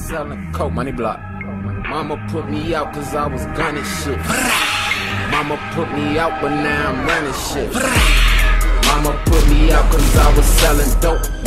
selling coke, money block. Mama put me out cause I was gunning shit. Mama put me out but now I'm running shit. Mama put me out cause I was selling dope.